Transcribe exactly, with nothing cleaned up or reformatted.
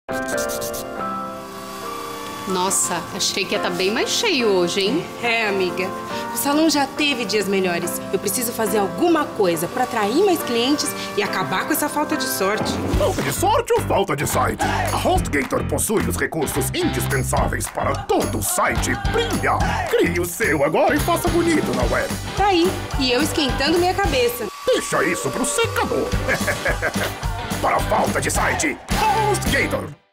Nossa, achei que ia estar bem mais cheio hoje, hein? É, amiga. O salão já teve dias melhores. Eu preciso fazer alguma coisa pra atrair mais clientes e acabar com essa falta de sorte. Falta de sorte ou falta de site? A HostGator possui os recursos indispensáveis para todo o site brilhar. Crie o seu agora e faça bonito na web. Tá aí. E eu esquentando minha cabeça. Deixa isso pro secador. Para a falta de site, HostGator.